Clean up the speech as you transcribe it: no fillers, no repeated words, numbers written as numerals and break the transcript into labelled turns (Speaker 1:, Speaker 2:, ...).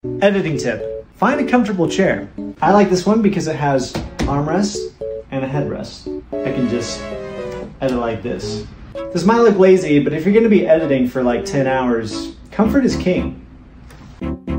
Speaker 1: Editing tip. Find a comfortable chair. I like this one because it has armrest and a headrest. I can just edit like this. This might look lazy, but if you're gonna be editing for like 10 hours, comfort is king.